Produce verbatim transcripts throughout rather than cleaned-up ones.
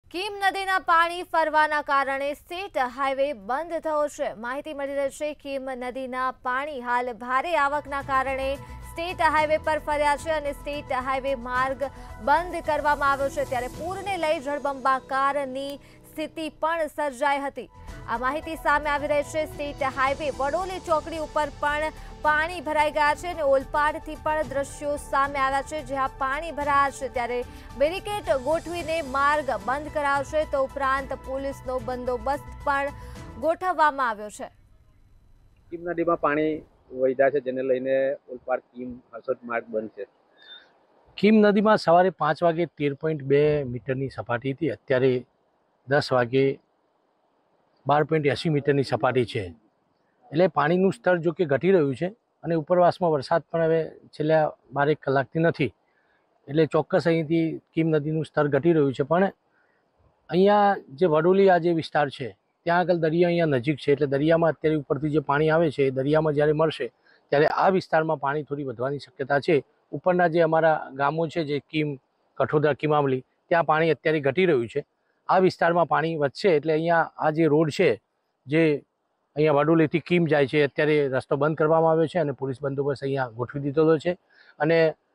કીમ નદીના પાણી ફરવાના કારણે સ્ટેટ હાઈવે બંધ થયો છે। માહિતી મળી રહી છે કીમ નદીના પાણી હાલ ભારે આવકના કારણે સ્ટેટ હાઈવે પર ફર્યા છે અને સ્ટેટ હાઈવે માર્ગ બંધ કરવામાં આવ્યો છે। ત્યારે પૂરને લઈ જળબંબાકારની સ્થિતિ પણ સર્જાઈ હતી। આ માહિતી સામે આવી રહી છે। સ્ટેટ હાઈવે વડોલી ચોકડી ઉપર પણ પાણી ભરાઈ ગયા છે અને ઓલપાડથી પણ દ્રશ્યો સામે આવ્યા છે જ્યાં પાણી ભરાયા છે। ત્યારે બેરિકેડ ગોઠવીને માર્ગ બંધ કરાવશે તો ઉપરાંત પોલીસનો બંદોબસ્ત પણ ગોઠવવામાં આવ્યો છે। કીમ નદીમાં પાણી વહ્યા છે જેને લઈને ઓલપાડ કીમ હસોદ માર્ગ બંધ છે। કીમ નદીમાં સવારે પાંચ વાગે તેર પોઈન્ટ બે મીટરની સપાટી હતી, અત્યારે દસ વાગે બાર પોઈન્ટ એંસી મીટરની સપાટી છે। એટલે પાણીનું સ્તર જો કે ઘટી રહ્યું છે અને ઉપરવાસમાં વરસાદ પણ હવે છેલ્લા બારેક કલાકથી નથી, એટલે ચોક્કસ અહીંથી કીમ નદીનું સ્તર ઘટી રહ્યું છે। પણ અહીંયા જે વડોલી આ જે વિસ્તાર છે ત્યાં આગળ દરિયા અહીંયા નજીક છે, એટલે દરિયામાં અત્યારે ઉપરથી જે પાણી આવે છે એ દરિયામાં જ્યારે મળશે ત્યારે આ વિસ્તારમાં પાણી થોડી વધવાની શક્યતા છે। ઉપરના જે અમારા ગામો છે જે કીમ, કઠોદરા, કીમામલી, ત્યાં પાણી અત્યારે ઘટી રહ્યું છે। આ વિસ્તારમાં પાણી વધશે એટલે અહીંયા આ જે રોડ છે જે અહીંયા વડોલીથી કીમ જાય છે અત્યારે રસ્તો બંધ કરવામાં આવ્યો છે અને પોલીસ બંદોબસ્ત અહીંયા ગોઠવી દીધેલો છે અને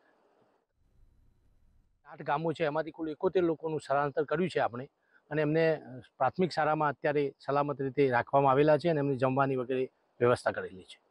આઠ ગામો છે એમાંથી કુલ એકોતેર લોકોનું સ્થળાંતર કર્યું છે આપણે અને એમને પ્રાથમિક શાળામાં અત્યારે સલામત રીતે રાખવામાં આવેલા છે અને એમની જમવાની વગેરે વ્યવસ્થા કરેલી છે।